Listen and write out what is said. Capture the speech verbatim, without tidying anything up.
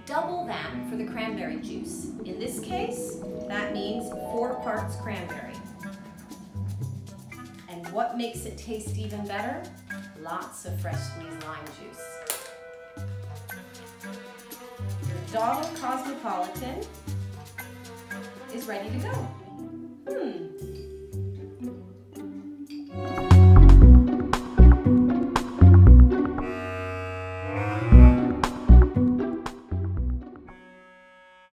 double that for the cranberry juice. In this case, that means four parts cranberry. And what makes it taste even better? Lots of fresh squeezed lime juice. Your Doddle Cosmopolitan is ready to go.